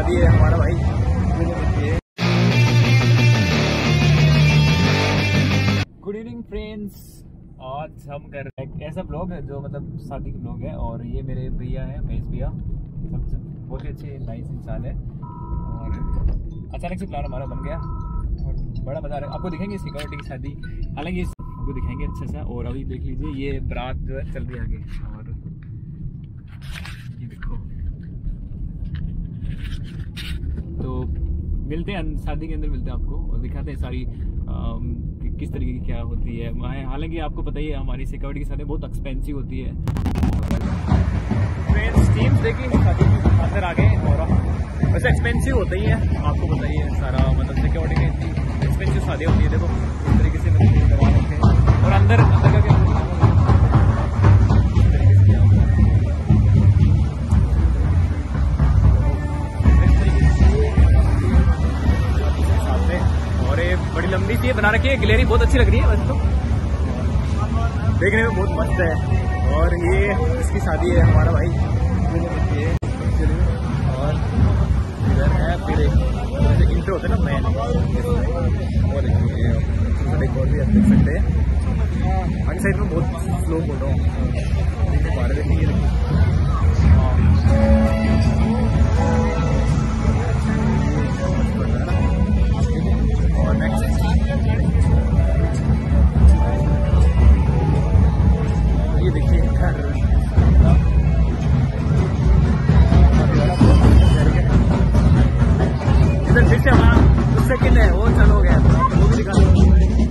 शादी है हमारा भाई। गुड इवनिंग फ्रेंड्स, आज हम कर रहे हैं ऐसा ब्लॉग है जो मतलब शादी का ब्लॉग है। और ये मेरे भैया है, महेश भैया, सबसे बहुत ही अच्छे नाइस इंसान है। और अचानक से प्लान हमारा बन गया और बड़ा मजा आ रहा है। आपको दिखेंगे सिक्योरिटी की शादी, हालांकि आपको दिखाएंगे अच्छे से। और अभी देख लीजिए ये बारात जो है चल रही है आगे। और ये देखो, तो मिलते हैं शादी के अंदर, मिलते हैं आपको और दिखाते हैं सारी किस तरीके की क्या होती है। हालांकि आपको पता ही है हमारी सिक्योरिटी की शादी बहुत एक्सपेंसिव होती है। फ्रेंड्स टीम्स देखिए शादी अंदर आ गए और वैसे एक्सपेंसिव होता ही है, आपको पता ही है सारा, मतलब सिक्योरिटी की इतनी एक्सपेंसिव शादी होती है। देखो इस तरीके से करवा रखे हैं। और अंदर का क्या बड़ी लंबी सी बना रखी है, गैलरी बहुत अच्छी लग रही है वैसे तो, देखने में बहुत मस्त है। और ये इसकी शादी है हमारा भाई, और इधर है फिर इंटर होते हैं ना मैन, वो देखिए डेकोर भी आप देख सकते हैं। आगे साइड में बहुत स्लो फोटो देखने पा रहे देखिए। और नेक्स्ट ये देखिए घर, इधर फिर से हमारा कुछ सेकंड है वो चालू हो गया, वो भी दिखा दो।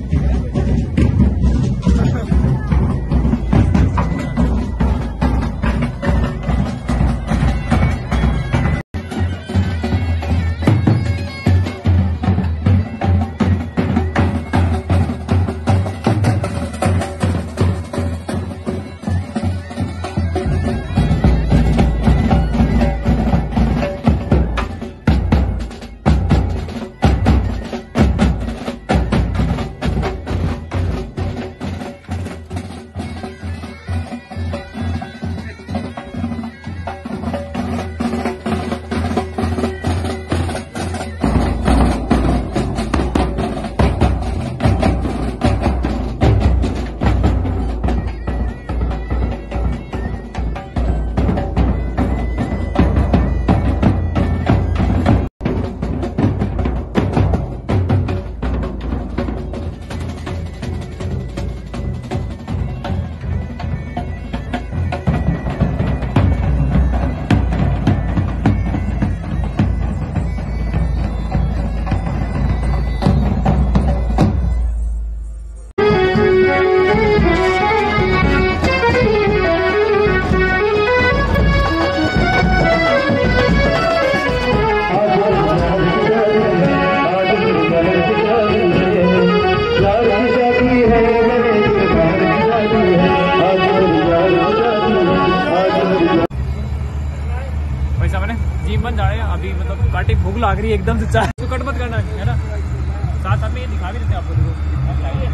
जीवन जा रहे हैं अभी, मतलब काटी भूख लग रही है एकदम से, चाय तो कट मत करना है ना। साथ साथ में ये दिखा भी देते हैं आपको, देखो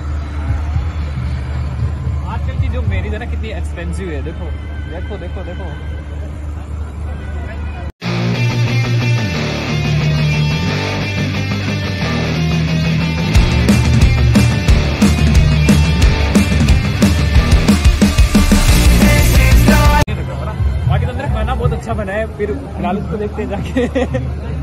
आजकल की जो मैरिज है ना कितनी एक्सपेंसिव है। देखो देखो देखो देखो बाकी तो अंदर खाना बहुत अच्छा बना है, फिर फिलहाल उसको देखते हैं जाके।